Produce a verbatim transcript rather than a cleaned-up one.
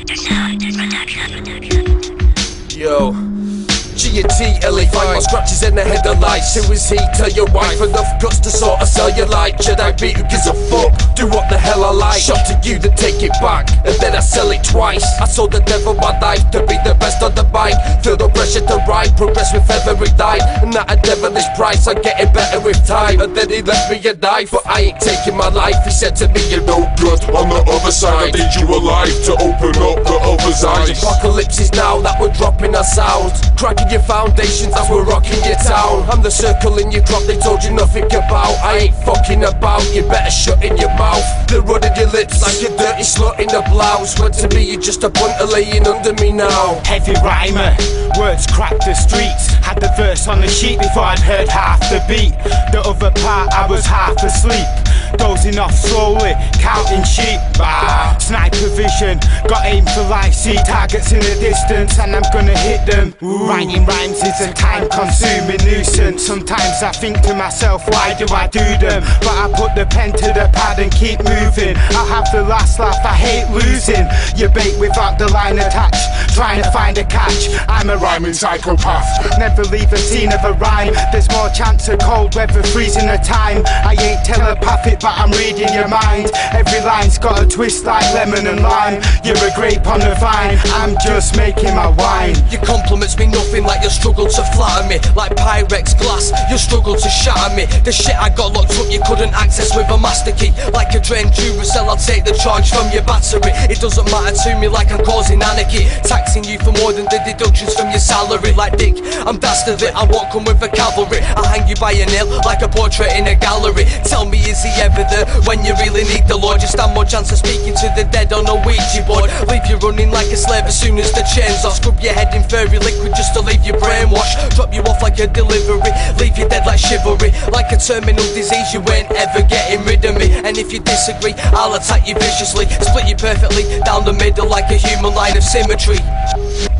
Yo, G and T, L A five, my scratches in the head of lights. Who is he? Tell your wife, enough guts to sort of sell your light. Should I be? Who gives a fuck? Do what the hell I like. Shop to you, then take it back, and then I sell it twice. I sold the devil my life to be the best on the bike. Feel the pressure to ride, progress with every night. And at a devilish price, I'm getting better with time. And then he left me a knife, but I ain't taking my life. He said to me, you're no good on the other side. I need you alive to open up the other's eyes. Apocalypse is now that we're dropping our sounds, cracking your foundations as we're rocking your town. I'm the circle in your crop they told you nothing about. I ain't fucking about, you better shut in your mouth. They're running your lips like a dirty slut in a blouse. When to me you're just a bunter laying under me now. Heavy rhymer, words crack the streets. Had the verse on the sheet before I'd heard half the beat. The other part I was half asleep, dozing off slowly, counting sheep. Ah, sniper vision, got aim for life. See targets in the distance and I'm gonna hit them. Ooh. Writing rhymes is a time-consuming nuisance. Sometimes I think to myself, why do I do them? But I put the pen to the pad and keep moving. I'll have the last laugh, I hate losing. You bait without the line attached, trying to find a catch. I'm a rhyming psychopath, never leave a scene of a rhyme. There's more chance of cold weather freezing the time. I ain't telepathic but I'm reading your mind. Every line's got a twist like lemon and lime. You're a grape on the vine, I'm just making my wine. Your compliments mean nothing like you struggle to flatter me. Like Pyrex glass, you struggle to shatter me. The shit I got locked up you couldn't access with a master key. Like a drained Duracell, I'll take the charge from your battery. It doesn't matter to me like I'm causing anarchy, taxing you for more than the deductions from your salary. Like Dick, I'm dastardly, I won't come with a cavalry. I'll hang you by a nail like a portrait in a gallery. Tell me, is he ever there when you really need the Lord? You stand more chance of speaking to the dead on a Ouija board. Leave you running like a slave as soon as the chains off. Scrub your head in fairy liquid just to leave you brainwashed. Drop you off like a delivery, leave you dead like chivalry. Like a terminal disease, you ain't ever getting rid of me. And if you disagree, I'll attack you viciously, split you perfectly down the middle like a human line of symmetry.